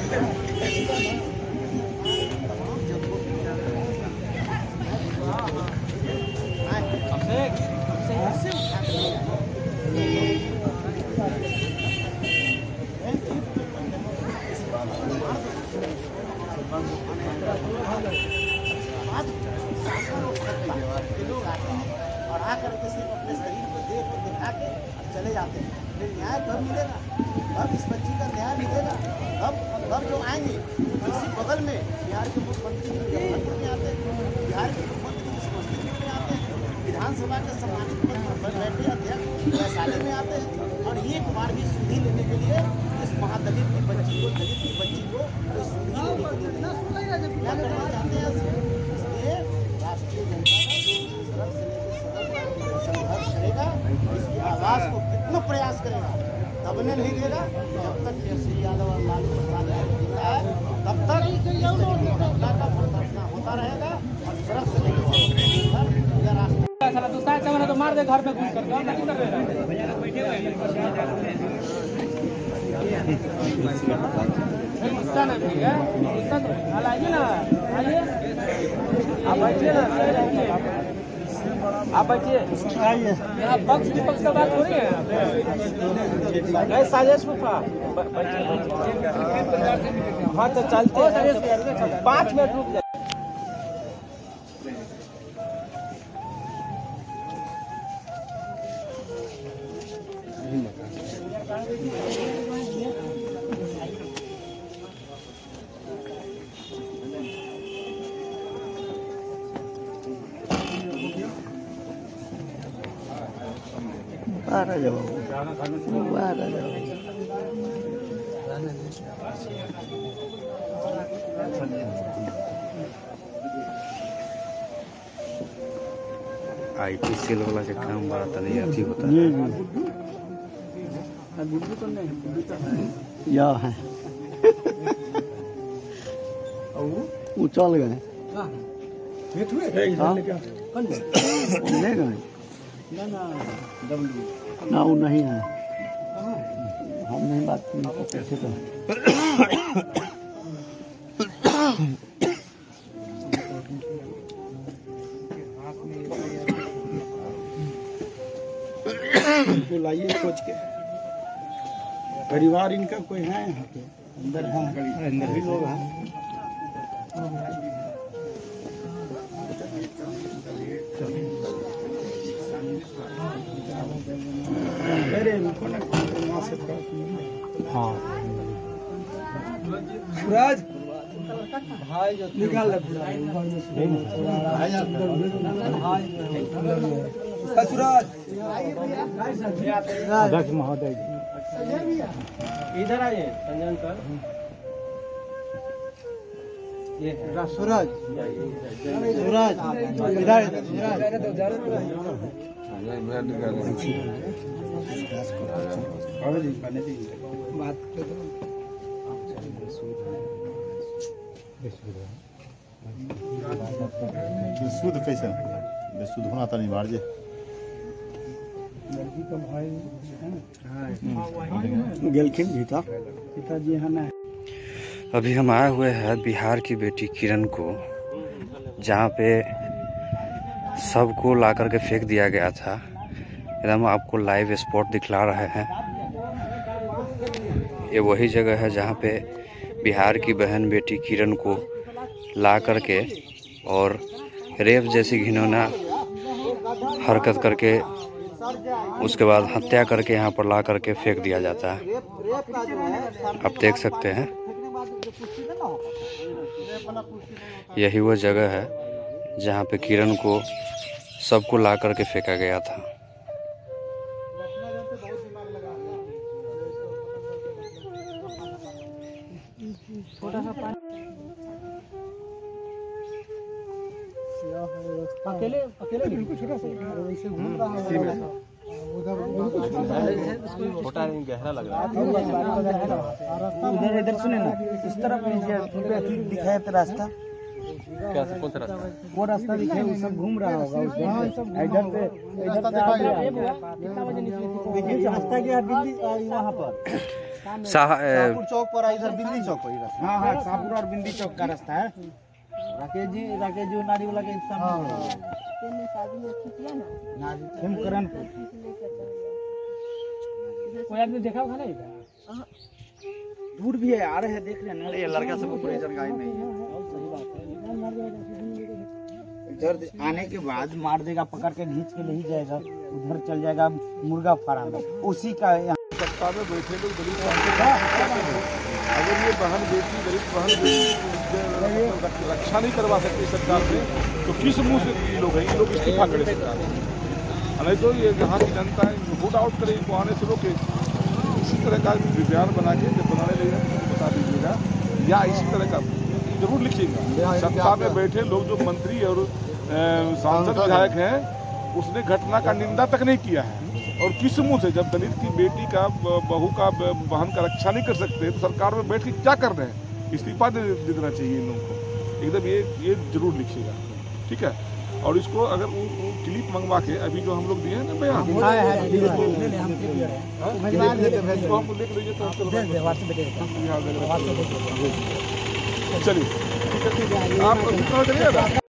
लोग आते हैं और आकर के सिर्फ अपने शरीर को देख और दिखा के चले जाते हैं। फिर न्याय कब मिलेगा? अब इस बच्ची का न्याय मिलेगा अब जो आएंगे। इसी बगल में बिहार के मुख्यमंत्री मुजफ्फरपुर में आते हैं, बिहार के मुख्यमंत्री समस्तीपुर में आते हैं, विधानसभा के सम्मानित बैठे अध्यक्ष वैशाली में आते हैं और एक बार भी सुधी लेने के लिए इस महादलित की बच्ची को, दलित की बच्ची को सुधी लेने के लिए क्या करना चाहते हैं। इसलिए राष्ट्रीय जनता संघर्ष करेगा, इसकी आवाज को कितना प्रयास करेगा, दबने नहीं देगा। जब तक केसरी यादव और लालू प्रसाद यादव जीता है तब तक जनता का प्रदर्शन होता रहेगा और सड़क से लेकर तो मार दे घर पे घुस कर गुस्सा नहीं है, गुस्सा तो आइए ना, आइए आप बैठिए ना, आप बैठिए। यहाँ पक्ष विपक्ष का बात हो रही है, साजिश में हाँ तो चलते 5 मिनट रुक जाए। बाहर आ जाओ, बाहर आ जाओ। IPCL वाला के काम बड़ा तनी अथी होता है। या है वो चल गए ना वो नहीं है, हम नहीं बात करते तो लाइए सोच के। परिवार इनका कोई है यहाँ पे अंदर है, अंदर भी लोग हैं। हाँ सूरज भाई जो निकाल सूरज अध्यक्ष महोदय इधर आइए, संजन सर ये सूरज सूरज इधर बात शुद्ध कैसे शुद्ध होना था नहीं बाढ़ पिताजी है ना। अभी हम आए हुए हैं बिहार की बेटी किरण को, जहाँ पे सबको ला करके फेंक दिया गया था। एकदम आपको लाइव स्पॉट दिखला रहे हैं। ये वही जगह है जहाँ पे बिहार की बहन बेटी किरण को ला करके और रेप जैसी घिनौना हरकत करके उसके बाद हत्या करके यहाँ पर ला करके फेंक दिया जाता है। आप देख सकते हैं, यही वो जगह है जहाँ पे किरण को सबको ला करके फेंका गया था। अकेले अकेले बिल्कुल छोटा सा वैसे घूम रहा है, छोटा नहीं गहरा लग रहा है। इधर सुने ना, इस तरफ दिखाया तो रास्ता क्या, कौन सा रास्ता? वो रास्ता दिखे, वो सब घूम रहा होगा इधर से। देखिए रास्ता क्या वहाँ पर शाहपुर चौक पर है, इधर बिंदी चौक पर इधर। हाँ हाँ, शाहपुर और बिंदी चौक का रास्ता है। राकेश जी नारी वाला के सामने हिमकरणपुर। कोई आदमी देखा होगा नहीं? दूर भी है, आ रहे हैं, देख रहे हैं। ये लड़का सब कोई जानकारी नहीं है। इधर आने के बाद मार देगा, पकड़ के खींच के नहीं जाएगा, उधर चल जाएगा मुर्गा फार्म में, उसी का सत्ता में बैठे लोग दलित अगर ये बहन बेटी दलित बहन बेटी रक्षा नहीं करवा सकती सरकार से, तो किस मुंह से ये लोग हैं? ये लोग इस्तीफा करें सरकार, नहीं तो ये यहाँ की जनता वोट आउट करे, इनको आने से रोके। इसी तरह का विज्ञान बना के जब बनाने लगेगा तो बता दीजिएगा, या इसी तरह का जरूर लिखिएगा। सत्ता में बैठे लोग जो मंत्री और सांसद विधायक हैं, उसने घटना का निंदा तक नहीं किया है। और किस मुंह से, जब दलित की बेटी का बहू का बहन का रक्षा नहीं कर सकते तो सरकार में बैठ के क्या कर रहे हैं? इस्तीफा दे देना चाहिए इन लोगों को एकदम। ये जरूर लिखिएगा, ठीक है। और इसको अगर वो क्लिप मंगवा के अभी जो हम लोग दिए हैं ना बयान, हम लिख लीजिए तो चलिए, ठीक है, आप